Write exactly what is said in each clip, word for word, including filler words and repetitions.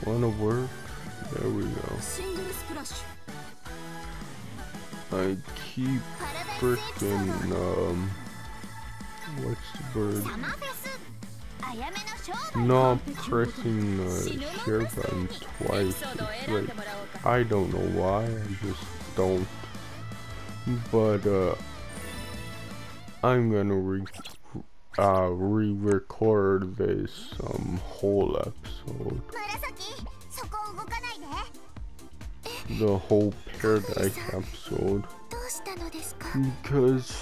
wanna work? There we go. I keep freaking um what's the word? Not pressing the share button twice. It's like, I don't know why, I just don't. But uh I'm gonna re uh re-record this um whole episode. The whole Paradise episode. Because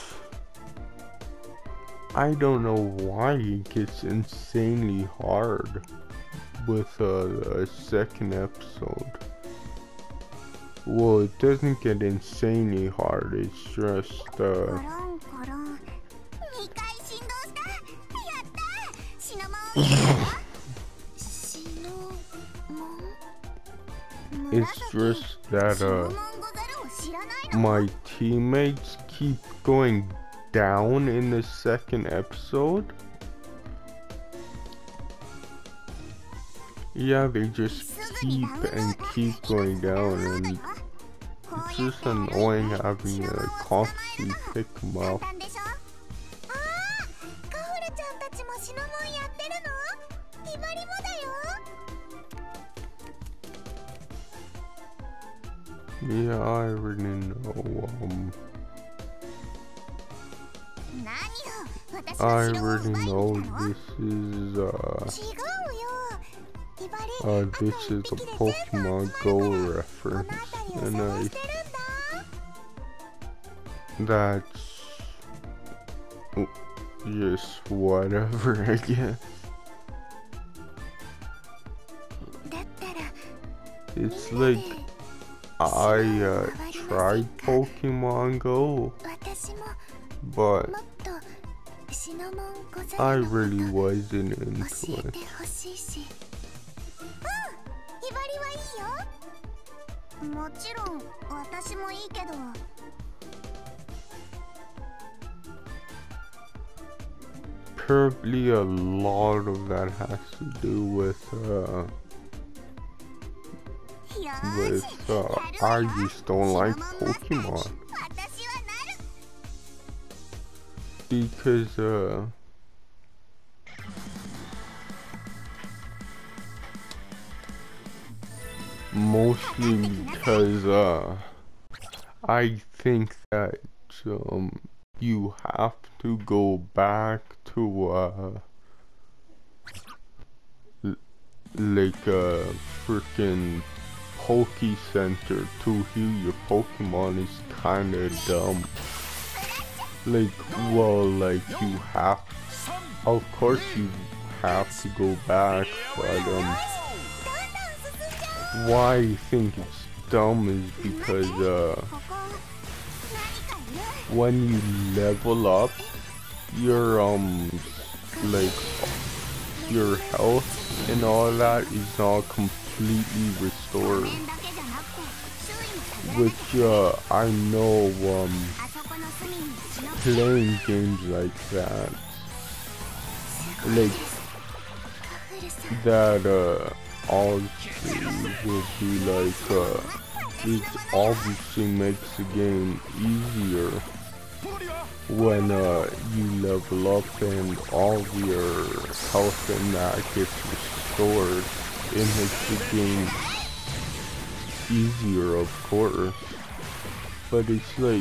I don't know why it gets insanely hard with uh, a second episode. Well, it doesn't get insanely hard, it's just uh it's just that uh my teammates keep going down in the second episode. Yeah, they just keep and keep going down, and it's just annoying having a constantly pick them up. Yeah, I already know, um... I already know this is, uh... Uh, this is a Pokemon Go reference, and I... That's... just whatever, I guess. It's like... I uh, tried Pokemon Go, but I really wasn't into it. Probably a lot of that has to do with uh, with uh, I just don't like Pokemon because uh mostly because uh I think that um you have to go back to uh like a freaking Poke Center to heal your Pokemon is kinda dumb. Like, well, like you have, of course you have to go back, but um, why I think it's dumb is because uh, when you level up, your um, like your health and all that is not completely restored, which uh, I know um, playing games like that, like that uh, obviously will be like uh, it obviously makes the game easier when uh, you level up and all your health and that gets restored. It makes the game easier, of course, but it's like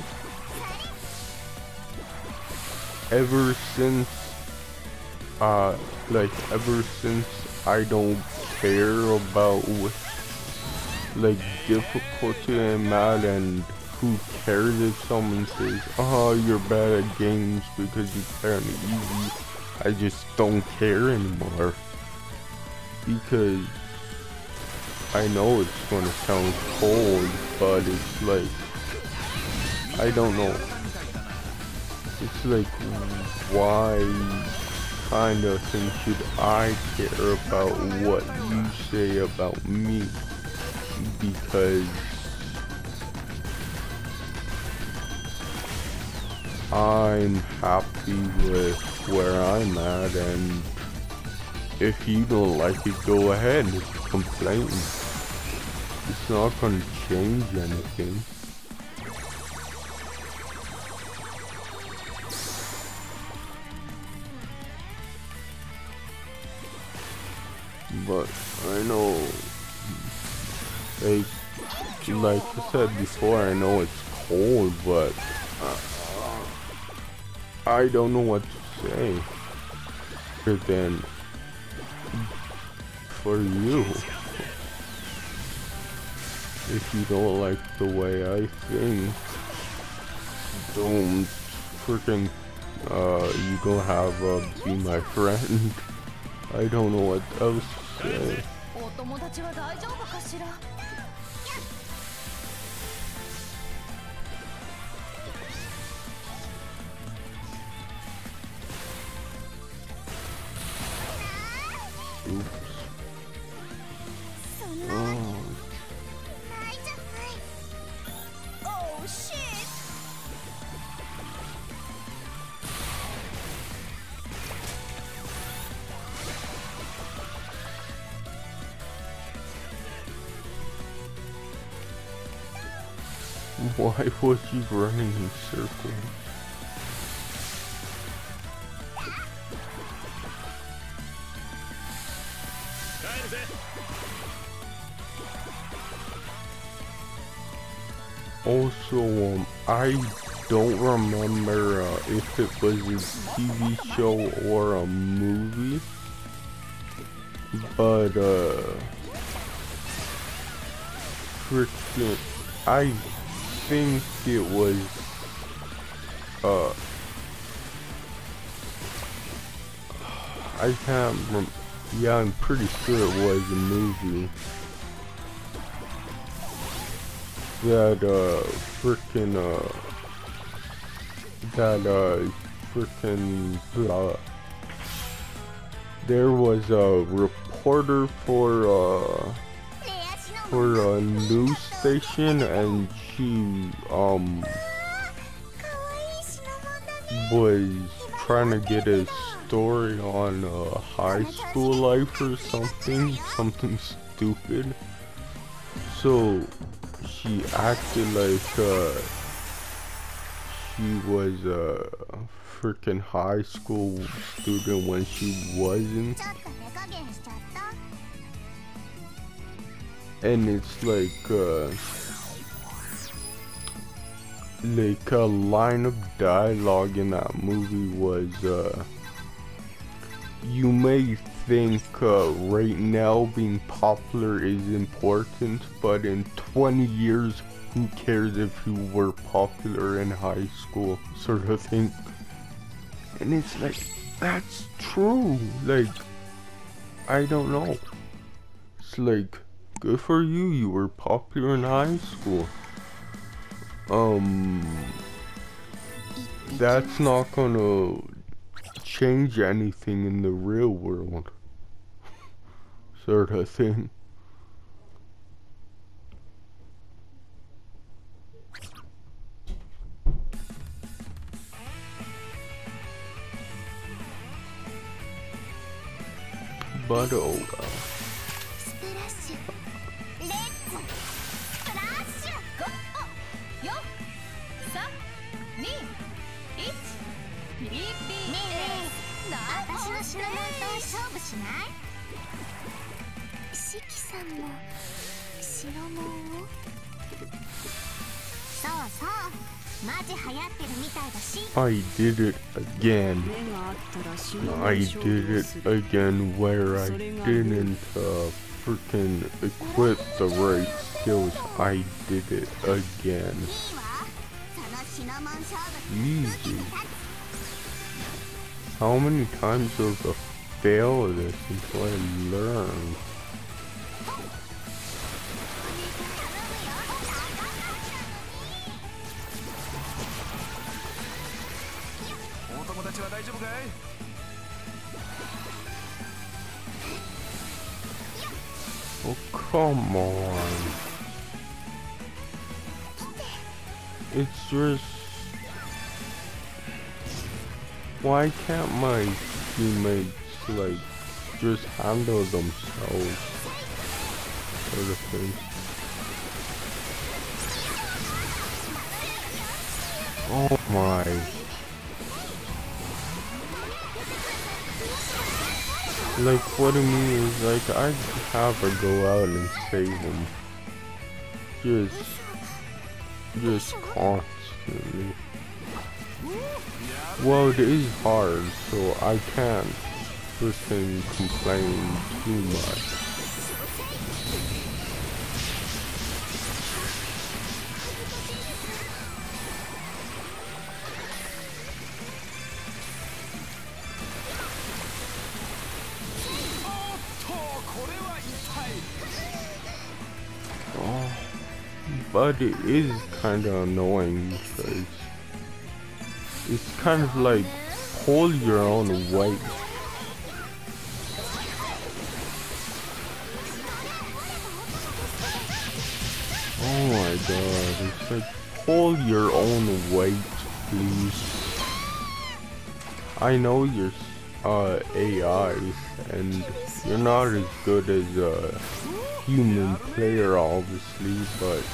ever since uh like ever since I don't care about like difficulty I'm at, and who cares if someone says, oh, you're bad at games because you play on easy. I just don't care anymore, because I know it's gonna sound cold, but it's like, I don't know. It's like, why kind of thing should I care about what you say about me? Because I'm happy with where I'm at, and if you don't like it, go ahead and complain. It's not gonna change anything. But I know, like, like I said before, I know it's cold, but uh, I don't know what to say other than for you. If you don't like the way I think, don't freaking, uh, you gonna have, uh, be my friend. I don't know what else to say. Oops. Oh. Oh shit! Why was he running in circles? Also, um, I don't remember uh, if it was a T V show or a movie, but uh, freaking, I think it was, uh, I can't rem- yeah, I'm pretty sure it was a movie. That, uh, frickin', uh, that, uh, frickin', uh, there was a reporter for, uh, for a news station, and she, um, was trying to get a story on, uh, high school life or something, something stupid. So, she acted like, uh, she was a freaking high school student when she wasn't. And it's like, uh, like a line of dialogue in that movie was, uh, you may think uh, right now being popular is important, but in twenty years, who cares if you were popular in high school, sort of thing. And it's like, that's true. Like, I don't know. It's like, good for you, you were popular in high school. Um, that's not gonna change anything in the real world, sort of thing. But oh well. I did it again. I did it again where I didn't uh, freaking equip the right skills. I did it again. Easy. How many times does I fail this until I learn? Oh, come on. It's just... Why can't my teammates, like, just handle themselves, sort of thing. Oh my. Like, what I mean is, like, I have her go out and save him. Just, just constantly. Well, it is hard, so I can't freaking complain too much. Oh, but it is kind of annoying because it's kind of like pull your own weight. Oh my god, it's like pull your own weight, please. I know you're uh, A I and you're not as good as a human player obviously, but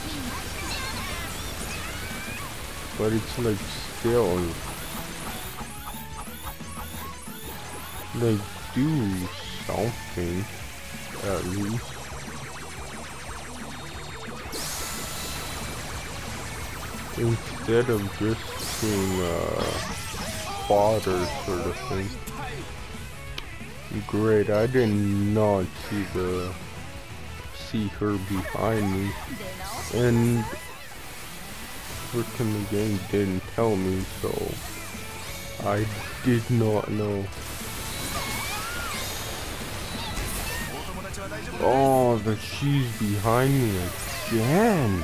but it's like still like do something at least. Instead of just being uh, fodder sort of thing. Great, I did not see the see her behind me, and freaking the game didn't tell me, so I did not know. Oh, the she's behind me again.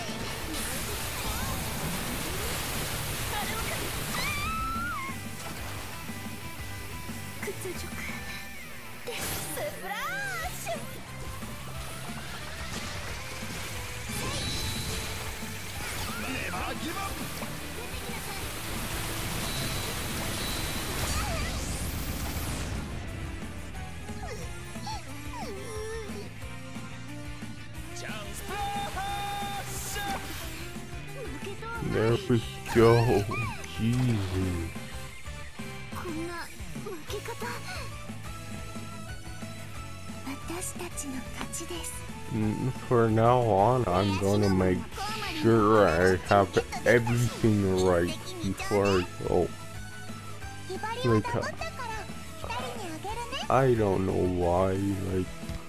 There we go. Jesus. For now on, I'm gonna make sure I have everything right before I go. Like, uh, I don't know why, like,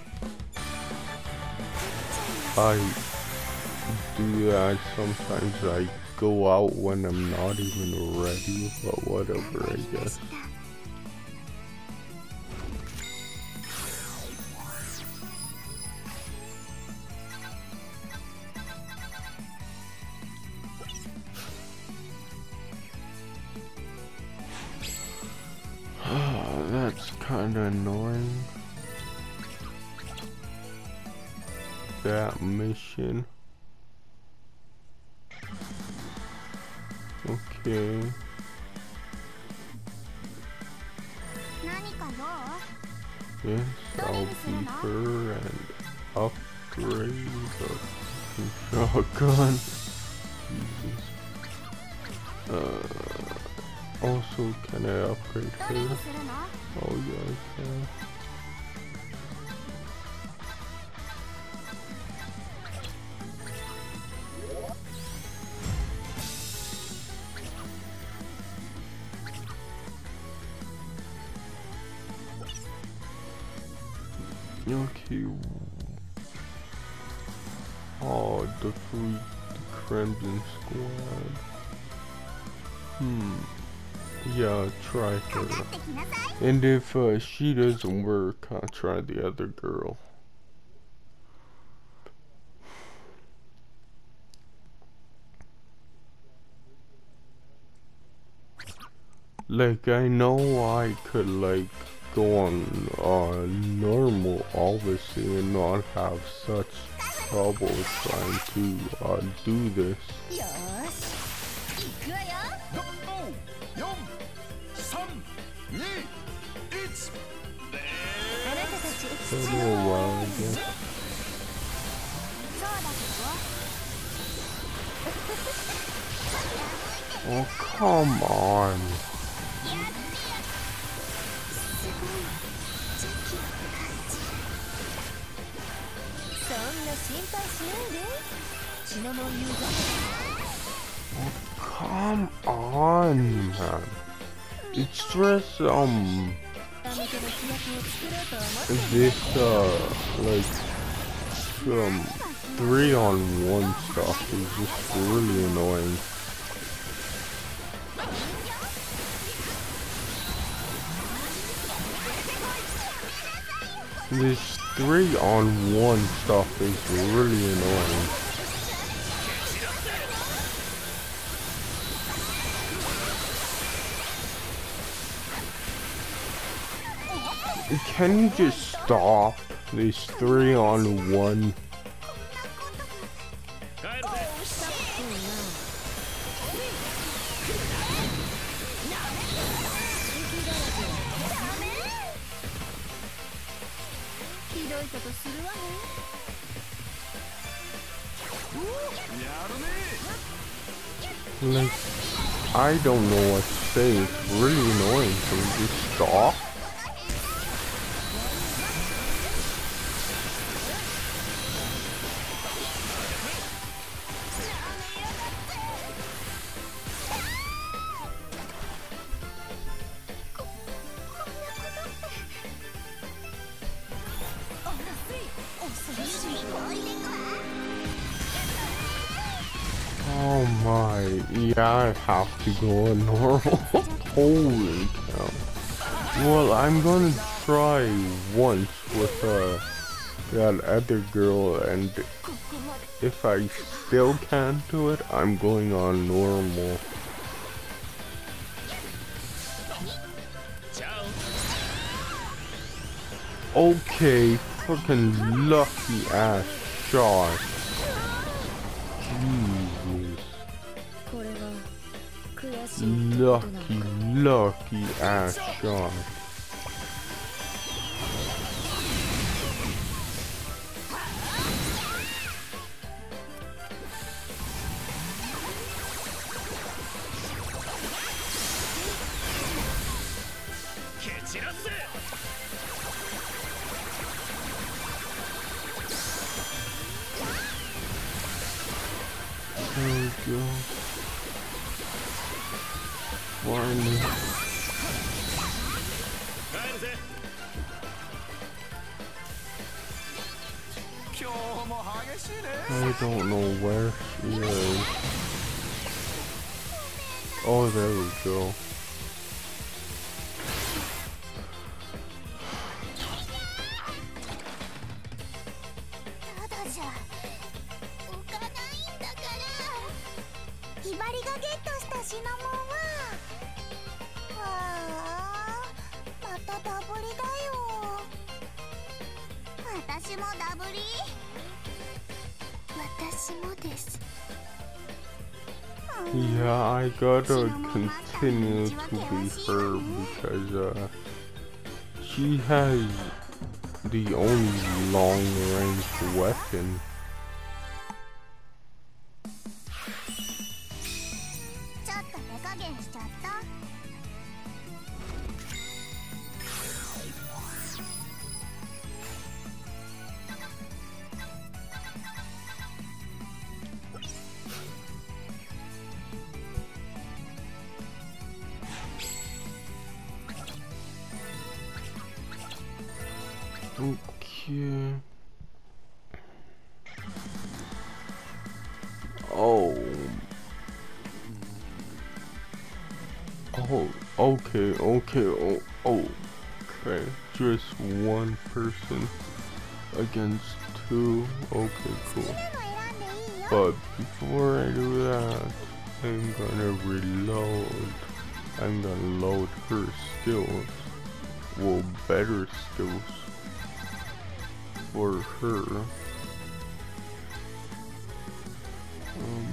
I do that. Sometimes I go out when I'm not even ready, but whatever, I guess. That's kinda annoying. That mission. Okay. Yes, I'll be her and upgrade the shotgun. Jesus. Uh, also, can I upgrade her? Oh yeah, I can. Okay. Oh, the free the Crimson Squad. Hmm. Yeah, try her. And if uh, she doesn't work, I'll try the other girl. Like, I know I could, like, go on uh, normal, obviously, and not have such trouble trying to uh, do this. a little while, I guess. Oh, come on. Oh, come on, man. It's just, um... this, uh, like, um, three on one stuff is just really annoying. This three on one stuff is really annoying. Can you just stop this three on one? Like, I don't know what to say. It's really annoying. Can you just stop? Oh my, yeah, I have to go normal. Holy cow. Well, I'm gonna try once with uh, that other girl, and if I still can't do it, I'm going on normal. Okay, fucking lucky ass shot. Jesus. Lucky, lucky ass shot. There we go. Finally. I don't know where she is. Oh, there we go. Yeah, I gotta continue to be her because uh, she has the only long-range weapon. Okay. Oh. Oh, okay, okay, oh, oh, okay. Just one person against two. Okay, cool. But before I do that, I'm gonna reload. I'm gonna load her skills. Well, better skills for her. Um,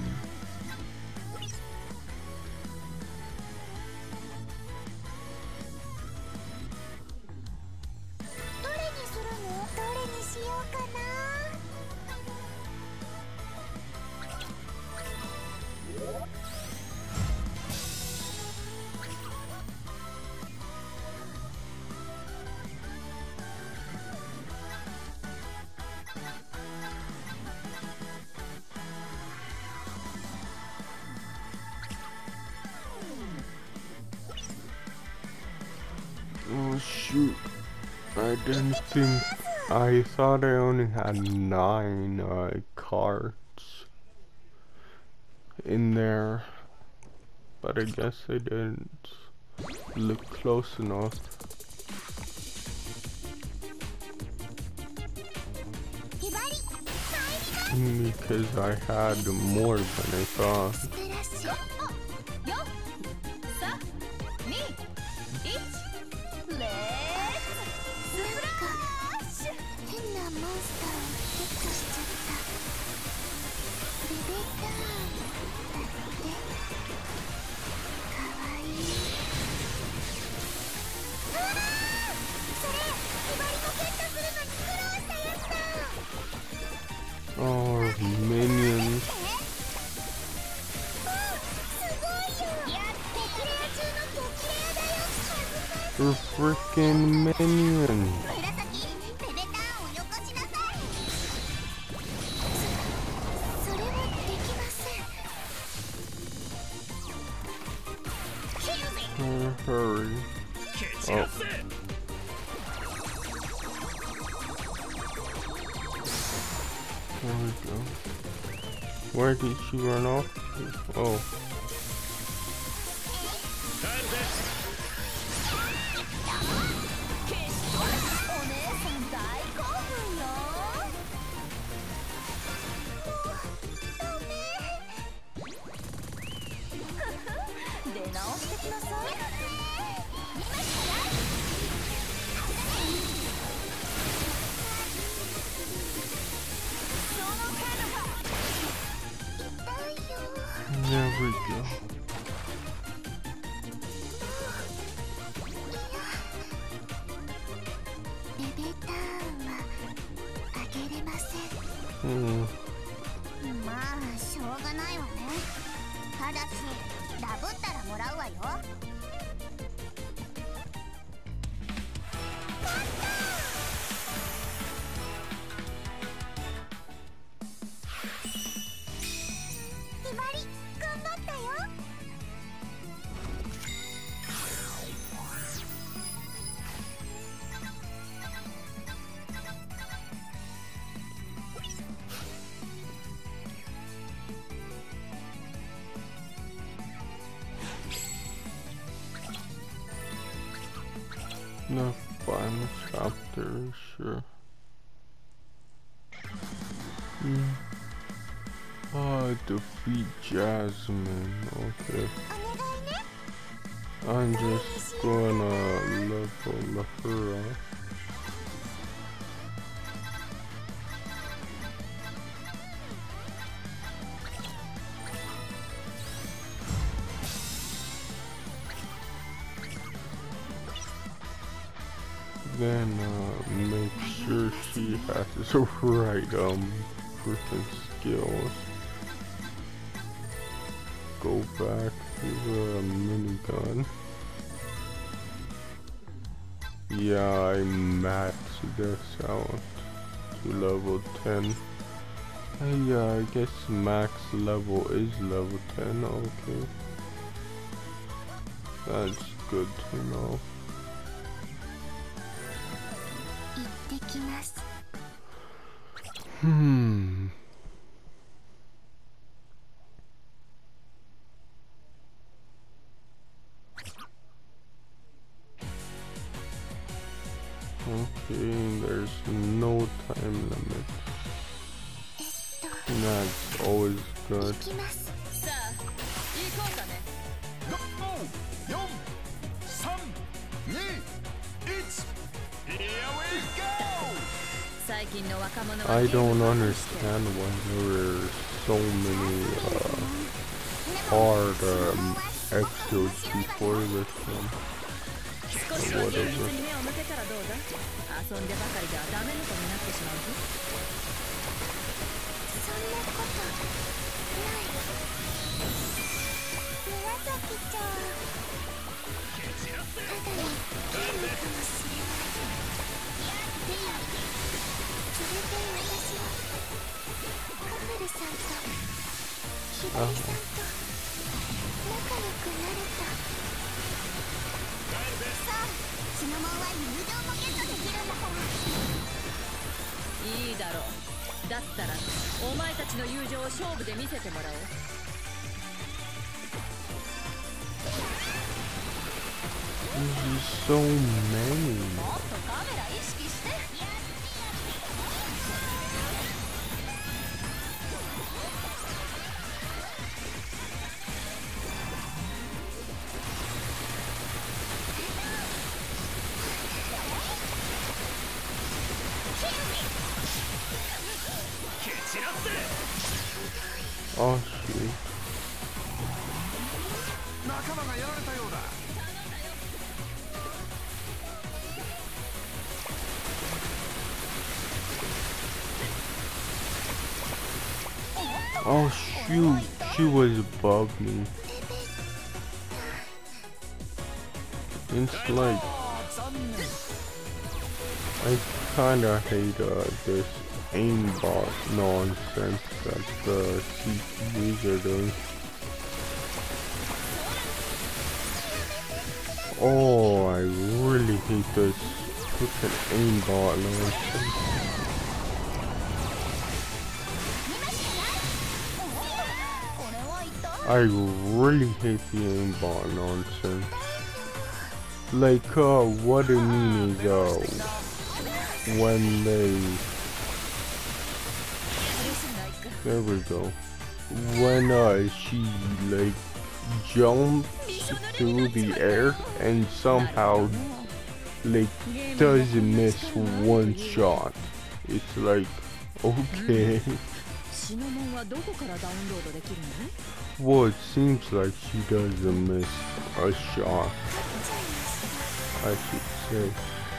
shoot. I didn't think. I thought I only had nine uh, cards in there, but I guess I didn't look close enough. Because I had more than I thought. Oh, minions. They're freaking minions. Oh, hurry. Oh. There we go. Where did she run off? Oh. There we go. Hmm. まあしょうがないわね。ただしダブったらもらうわよ。ひまり頑張ったよ。 The final chapter, sure. Hmm. Oh, defeat Jasmine. Okay. I'm just gonna level her up. Then uh, make sure she has the right um freaking skills. Go back to the minigun. Yeah, I maxed this out to level ten. Uh, yeah, I guess max level is level ten. Okay, that's good to know. Hmm. Okay, there's no time limit. That's always good. I don't understand why there are so many uh, hard um, episodes before this one. Or whatever. Uh-huh. そのまま言うだったらお前たちの友情を勝負で見せてもらおう。 There's so many. もっとカメラ意識して。 Oh shoot. Oh shoot, she was above me. It's like, I kinda hate uh, this aimbot nonsense that the C P Us are doing. Oh, I really hate this freaking aimbot nonsense. I really hate the aimbot nonsense. Like, uh, what I mean is, uh, when they... There we go. When, uh, she, like, jumps through the air and somehow, like, doesn't miss one shot. It's like, okay. Well, it seems like she doesn't miss a shot, I should say.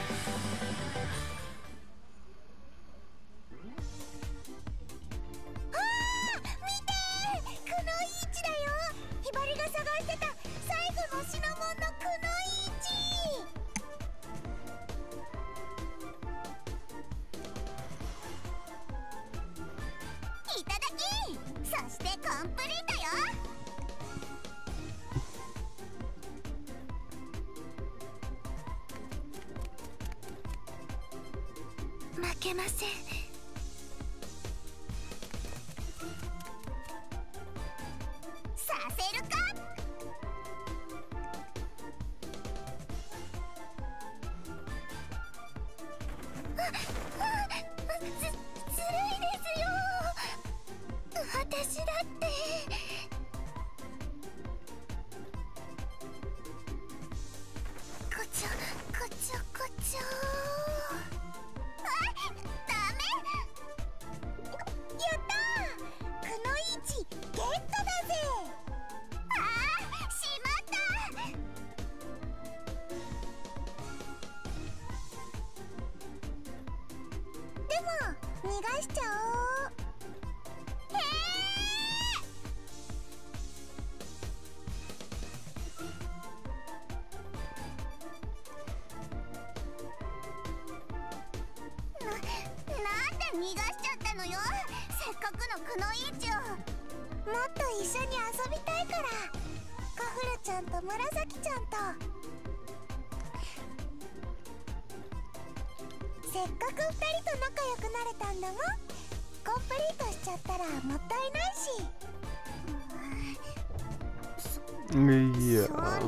Yeah.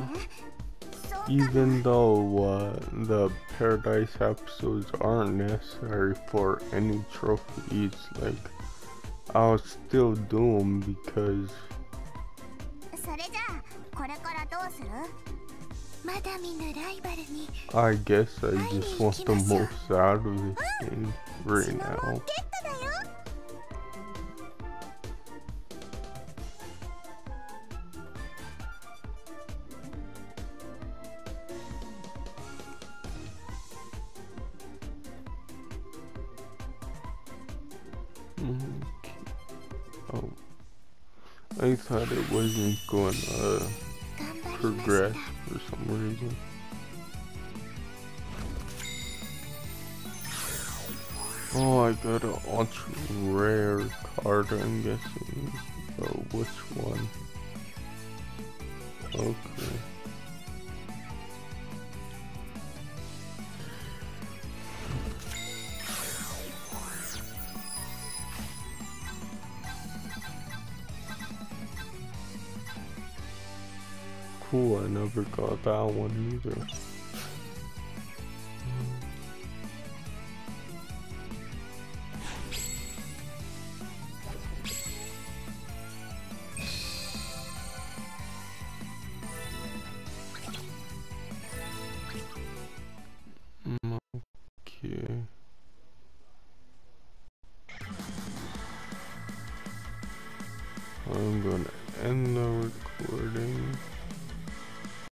Even though uh, the Paradise episodes aren't necessary for any trophies, like, I'll still do them because I guess I just want the most out of this game right now. Oh, I thought it wasn't going to progress for some reason. Oh, I got an ultra rare card, I'm guessing. Oh, which one? Okay. cool. I never got that one either. Okay. I'm gonna end the recording.